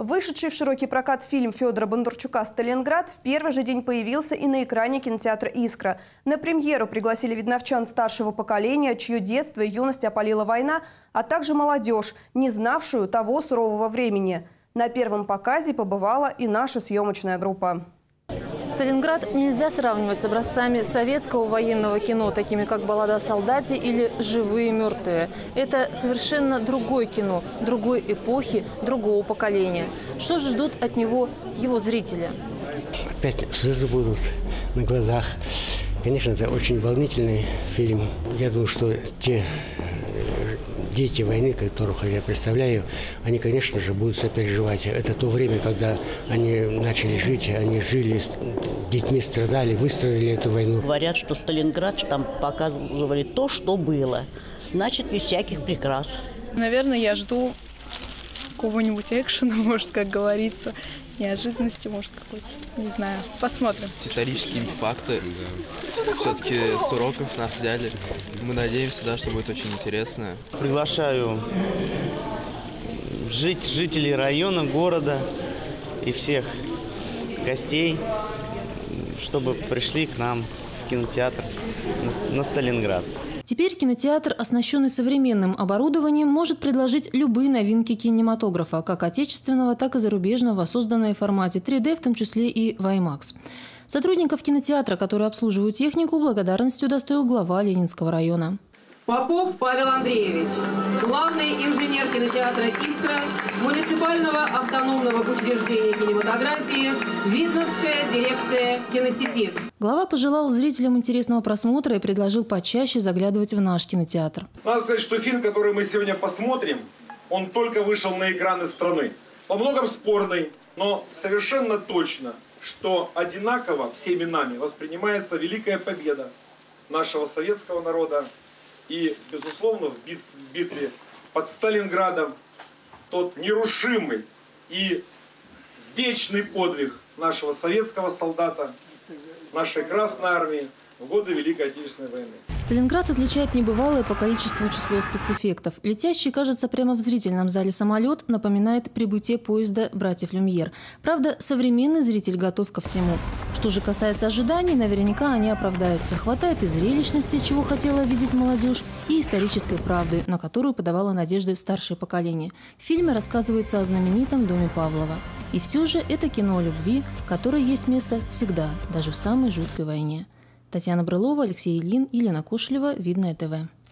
Вышедший в широкий прокат фильм Федора Бондарчука «Сталинград» в первый же день появился и на экране кинотеатра «Искра». На премьеру пригласили видновчан старшего поколения, чье детство и юность опалила война, а также молодежь, не знавшую того сурового времени. На первом показе побывала и наша съемочная группа. «Сталинград» нельзя сравнивать с образцами советского военного кино, такими как «Баллада о солдате» или «Живые мертвые». Это совершенно другое кино, другой эпохи, другого поколения. Что же ждут от него его зрители? Опять слезы будут на глазах. Конечно, это очень волнительный фильм. Я думаю, что те дети войны, которых я представляю, они, конечно же, будут сопереживать. Это то время, когда они начали жить, они жили с детьми, страдали, выстрадали эту войну. Говорят, что Сталинград там показывали то, что было. Значит, без всяких прикрас. Наверное, я жду какого-нибудь экшена, может, как говорится, неожиданности, может, какой-то, не знаю. Посмотрим. Исторические факты все-таки с уроков нас взяли. Мы надеемся, да, что будет очень интересно. Приглашаю жителей района, города и всех гостей, чтобы пришли к нам в кинотеатр на Сталинград. Теперь кинотеатр, оснащенный современным оборудованием, может предложить любые новинки кинематографа, как отечественного, так и зарубежного, созданные в формате 3D, в том числе и в IMAX. Сотрудников кинотеатра, которые обслуживают технику, благодарностью удостоил глава Ленинского района. Попов Павел Андреевич, главный инженер кинотеатра «Искра», муниципального автономного учреждения кинематографии, Видновская дирекция киносети. Глава пожелал зрителям интересного просмотра и предложил почаще заглядывать в наш кинотеатр. Надо сказать, что фильм, который мы сегодня посмотрим, он только вышел на экраны страны. Во многом спорный, но совершенно точно, что одинаково всеми нами воспринимается великая победа нашего советского народа. И, безусловно, в битве под Сталинградом тот нерушимый и вечный подвиг нашего советского солдата, нашей Красной Армии в годы Великой Отечественной войны. Сталинград отличает небывалое по количеству число спецэффектов. Летящий, кажется, прямо в зрительном зале самолет напоминает прибытие поезда «Братьев Люмьер». Правда, современный зритель готов ко всему. Что же касается ожиданий, наверняка они оправдаются. Хватает и зрелищности, чего хотела видеть молодежь, и исторической правды, на которую подавала надежды старшее поколение. В фильме рассказывается о знаменитом доме Павлова. И все же это кино о любви, которое есть место всегда, даже в самой жуткой войне. Татьяна Брылова, Алексей Ильин, Елена Кошелева, Видное ТВ.